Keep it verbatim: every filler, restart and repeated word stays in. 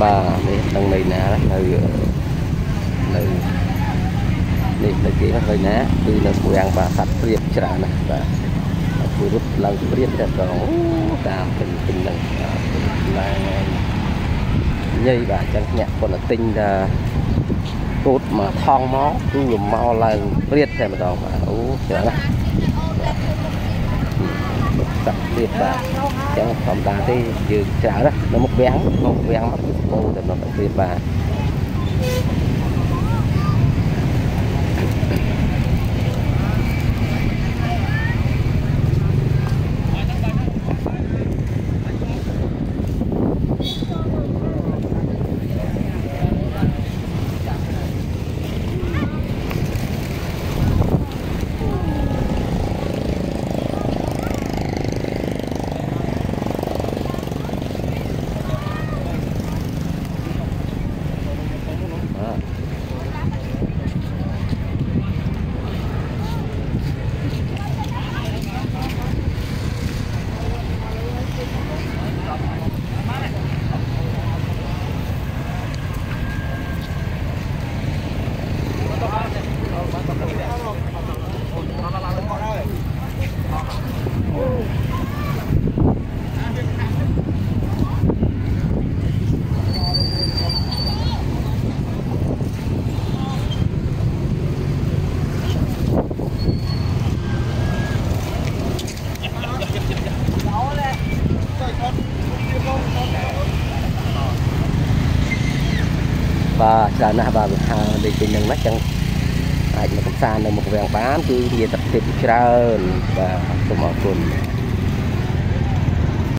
bà này tầng này nè nơi nơi này nơi kia nó hơi ná từ nơi quang và sạch riết chả nè và vừa rút lần riết ra còn ta tình tình lần là nhây và chẳng nhạc còn là tinh là cốt mà thong máu cứ dùng mau lần riết theo mà đó mà ú chả nè sạch riết và chẳng phòng ta thì dừng chả đó nó một vén một vén mất cô thì nó phải riết và và giờ nè bà đi tìm đường mắt chẳng ai mà cũng xa nơi một vàng bán cứ gì tập tiệp trơn và tôi mong cùng